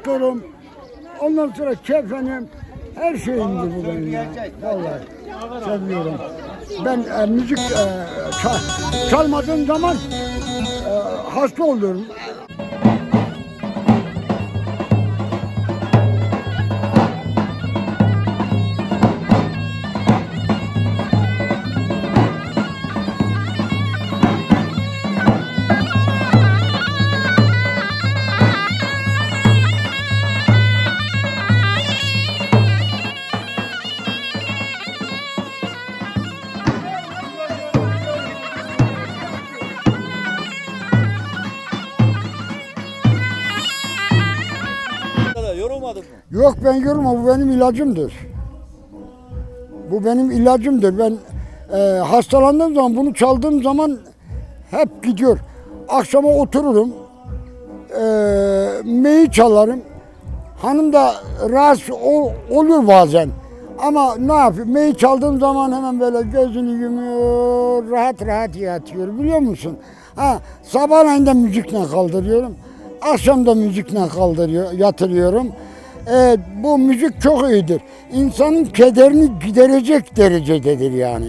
traktörüm, ondan sonra kefenim, her şeyimdir bu benim ya. Vallahi seviyorum. Ben müzik çalmadığım zaman hasta oluyorum. Yorulmadın mı? Yok, ben yorulmam, bu benim ilacımdır. Bu benim ilacımdır. Ben hastalandığım zaman, bunu çaldığım zaman hep gidiyor. Akşama otururum, meyi çalarım. Hanım da rahatsız olur bazen. Ama ne yapayım, meyi çaldığım zaman hemen böyle gözünü yumuyor, rahat rahat yatıyor, biliyor musun? Sabahleyin de müzikle kaldırıyorum. Akşam da müzikle yatırıyorum. Bu müzik çok iyidir. İnsanın kederini giderecek derecededir yani.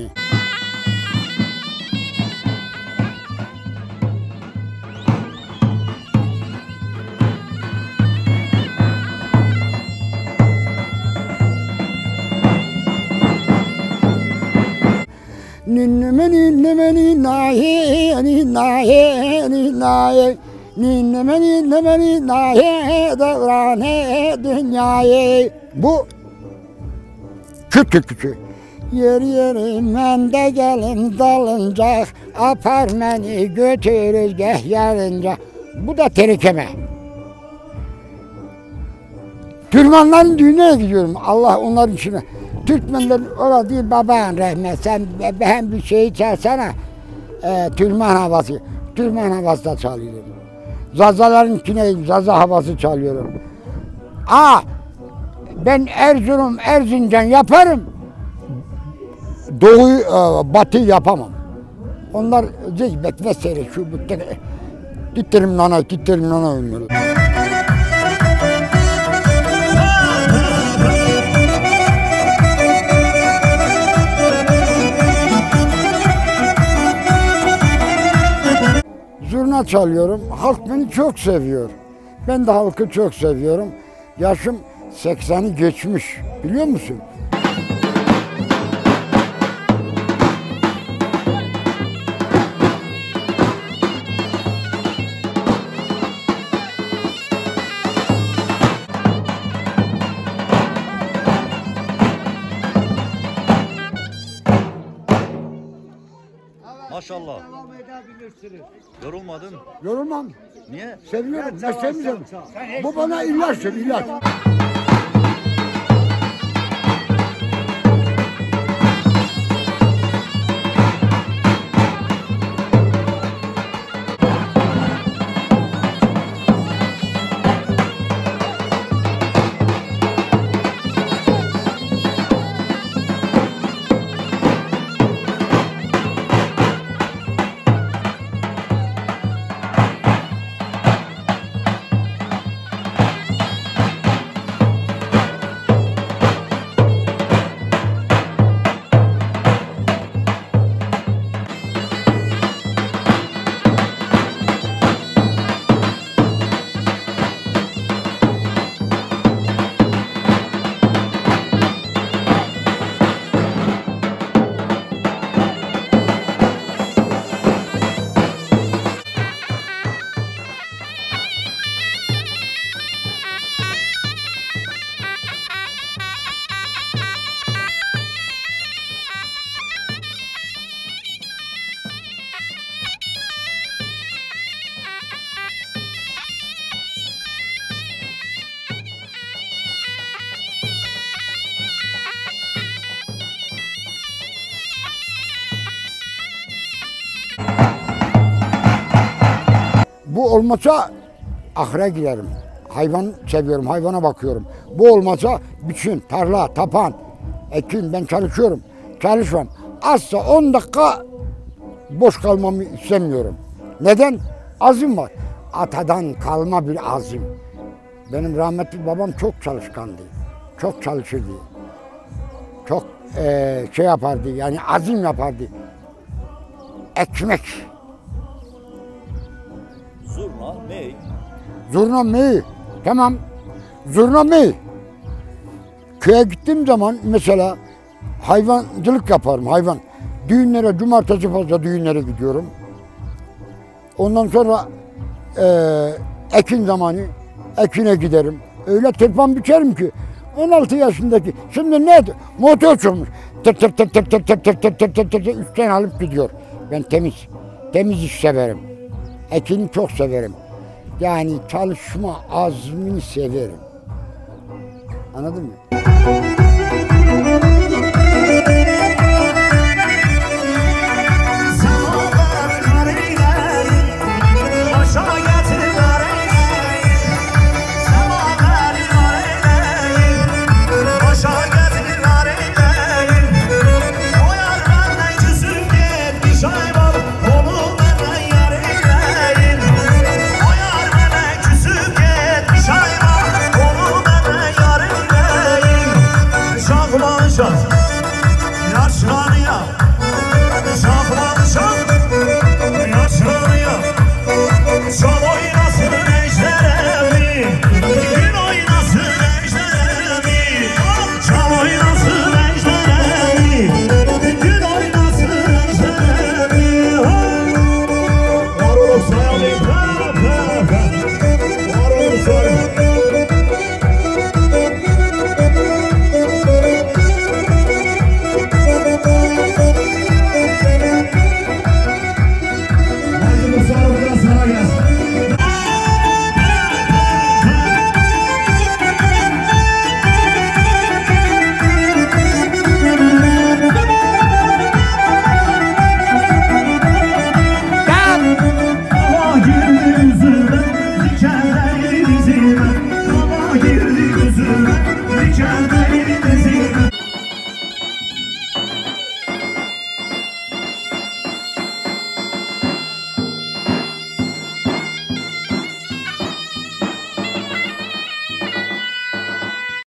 Ninneme ninneme ninnahe ninnahe ninnahe ninneme ninneme ninnahe devrane dünyayı. Bu Kürt türküsü. Yer yerimden de gelin dalıncak, apar beni götürür geh yarınca. Bu da terikeme. Türkmenlerin düğününe gidiyorum. Allah onların içine. Türkmenler öyle değil, baban rahmet, sen ben bir şey çalsana, Türkmen havası. Türkmen havası da çalıyorum. Zazaların içine zaza havası çalıyorum. Ben Erzurum, Erzincan yaparım. Doğuyu, batı yapamam. Onlar zihmet vesaire şu bu titterim nana oynuyorlar. Zurna çalıyorum. Halk beni çok seviyor. Ben de halkı çok seviyorum. Yaşım 80'i geçmiş. Biliyor musun? Maşallah. Yorulmadın. Yorulmam. Niye? Seviyorum. Ne sevmiyorum. Bu bana ilaçtır, ilaç. Bu olmasa ahıra giderim. Hayvan seviyorum, hayvana bakıyorum. Bu olmasa bütün tarla, tapan, ekin, ben çalışıyorum. Çalışmam. Azsa 10 dakika boş kalmamı istemiyorum. Neden? Azim var. Atadan kalma bir azim. Benim rahmetli babam çok çalışkandı. Çok çalışırdı. Çok şey yapardı, yani azim yapardı. Ekmek, Zurna, ney? zurna mey, tamam, zurna mey. Köye gittiğim zaman mesela hayvancılık yaparım, hayvan. Düğünlere, cumartesi pazar düğünlere gidiyorum. Ondan sonra ekin zamanı ekine giderim. Öyle tırpan biçerim ki 16 yaşındaki şimdi ne motor sürmüş. Tır tır tır tır tır tır tır tır tır tır tır üstten alıp gidiyor. Ben temiz iş severim. Ekini çok severim. Yani çalışma azmini severim. Anladın mı? Yaşlanıyor